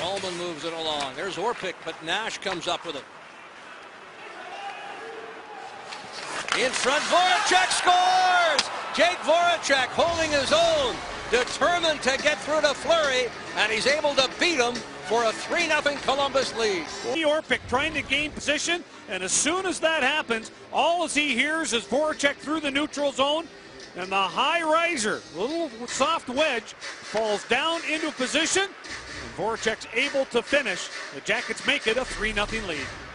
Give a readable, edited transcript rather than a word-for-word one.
Bowman moves it along. There's Orpik, but Nash comes up with it. In front, Voracek scores! Jake Voracek holding his own, determined to get through to Fleury, and he's able to beat him for a 3-0 Columbus lead. Orpik trying to gain position, and as soon as that happens, all as he hears is Voracek through the neutral zone, and the high riser, little soft wedge, falls down into position, and Voracek's able to finish. The Jackets make it a 3-0 lead.